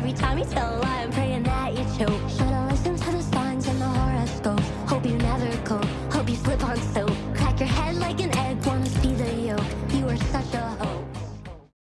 Every time you tell a lie, I'm praying that you choke. Should've